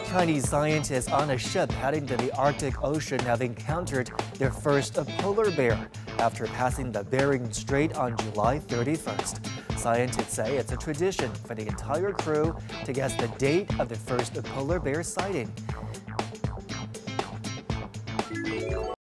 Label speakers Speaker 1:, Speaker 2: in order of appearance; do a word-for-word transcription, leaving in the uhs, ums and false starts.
Speaker 1: Chinese scientists on a ship heading to the Arctic Ocean have encountered their first polar bear after passing the Bering Strait on July thirty-first. Scientists say it's a tradition for the entire crew to guess the date of the first polar bear sighting.